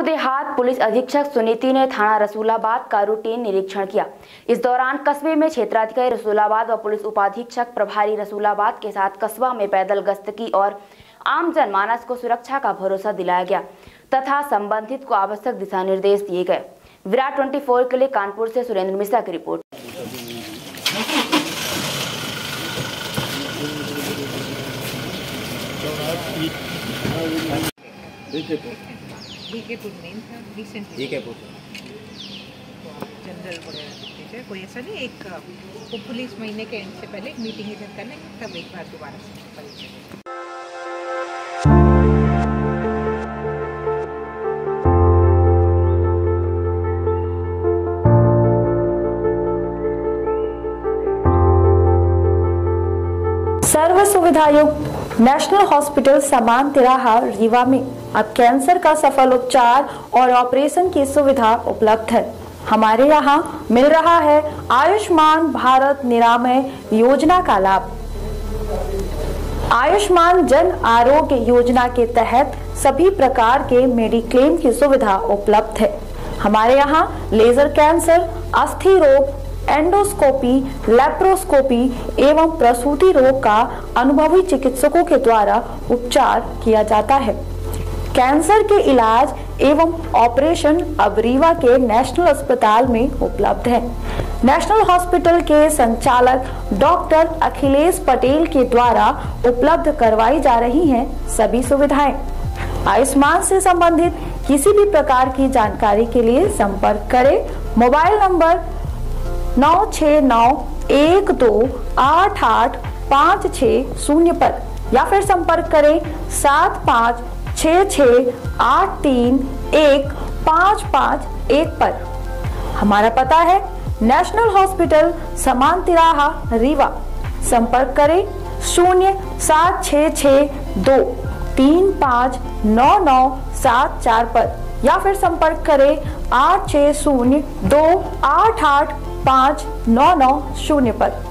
देहात पुलिस अधीक्षक सुनीति ने थाना रसूलाबाद का रूटीन निरीक्षण किया। इस दौरान कस्बे में क्षेत्राधिकारी रसूलाबाद व पुलिस उपाधीक्षक प्रभारी रसूलाबाद के साथ कस्बा में पैदल गश्त की और आम जनमानस को सुरक्षा का भरोसा दिलाया गया तथा संबंधित को आवश्यक दिशा निर्देश दिए गए। विराट 24 के लिए कानपुर से सुरेंद्र मिश्रा की रिपोर्ट। जनरल कोई ऐसा नहीं, एक पुलिस महीने के एंड से पहले एक मीटिंग इधर करने तब एक बार दोबारा से सर्व सुविधायुक्त नेशनल हॉस्पिटल समान तिराहा रीवा में अब कैंसर का सफल उपचार और ऑपरेशन की सुविधा उपलब्ध है। हमारे यहाँ मिल रहा है आयुष्मान भारत निरामय योजना का लाभ। आयुष्मान जन आरोग्य योजना के तहत सभी प्रकार के मेडिक्लेम की सुविधा उपलब्ध है। हमारे यहाँ लेजर कैंसर, अस्थि रोग, एंडोस्कोपी, लेप्रोस्कोपी एवं प्रसूति रोग का अनुभवी चिकित्सकों के द्वारा उपचार किया जाता है। कैंसर के इलाज एवं ऑपरेशन अब रीवा के नेशनल अस्पताल में उपलब्ध है। नेशनल हॉस्पिटल के संचालक डॉक्टर अखिलेश पटेल के द्वारा उपलब्ध करवाई जा रही हैं सभी सुविधाएं। आयुष्मान से संबंधित किसी भी प्रकार की जानकारी के लिए संपर्क करें मोबाइल नंबर 9691288560 पर या फिर संपर्क करें 7566831551 पर। हमारा पता है नेशनल हॉस्पिटल समान तिराहा रीवा। संपर्क करें 07662359974 पर या फिर संपर्क करें 8602885990 पर।